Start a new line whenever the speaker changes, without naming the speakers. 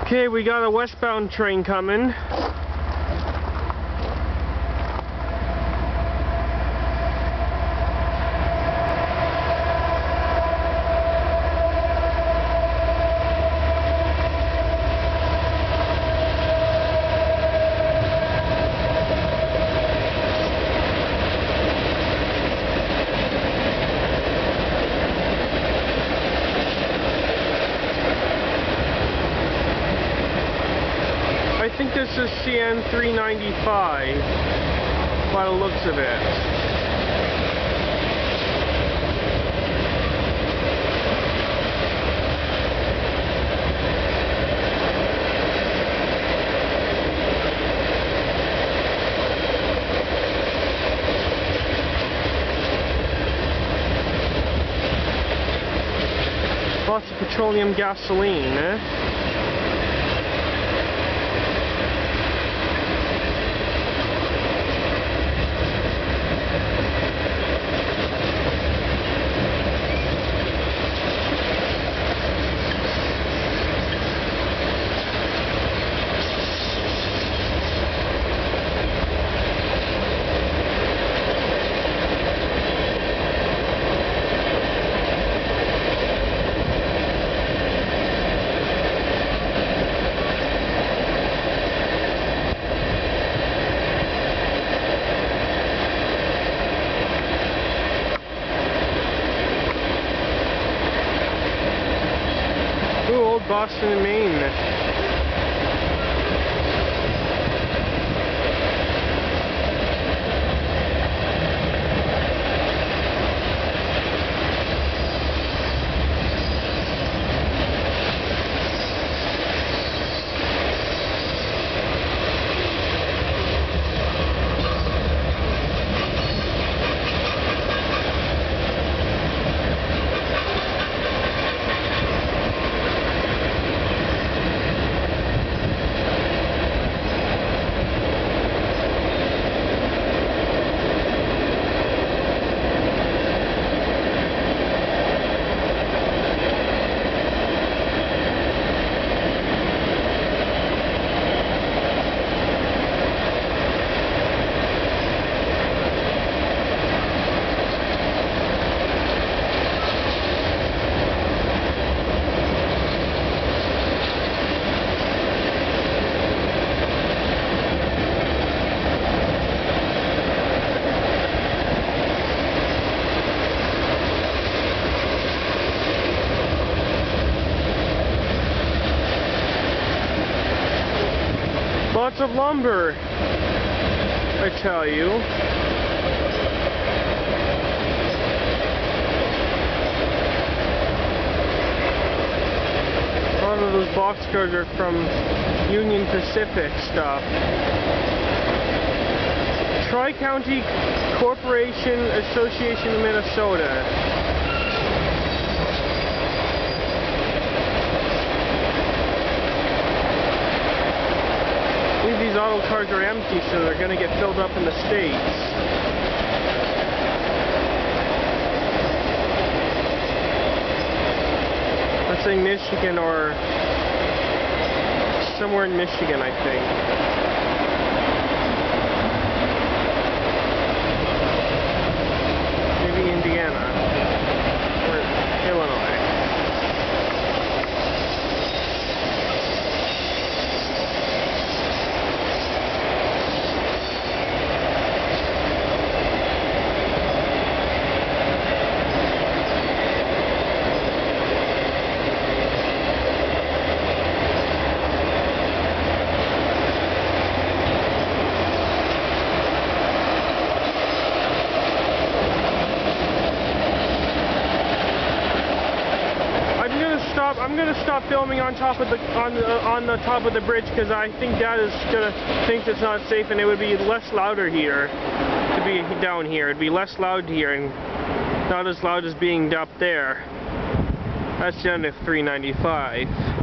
Okay, we got a westbound train coming. I think this is CN 395 by the looks of it. Lots of petroleum gasoline, eh? Boston and Maine. Lots of lumber, I tell you. A lot of those boxcars are from Union Pacific stuff. Tri-County Corporation Association of Minnesota. These auto cars are empty, so they're going to get filled up in the States. Let's say Michigan or somewhere in Michigan, I think. Maybe Indiana or Illinois. I'm gonna stop filming on top of the on the top of the bridge because I think Dad is gonna think it's not safe, and it would be less louder here to be down here. It'd be less loud here and not as loud as being up there. That's the end of 395.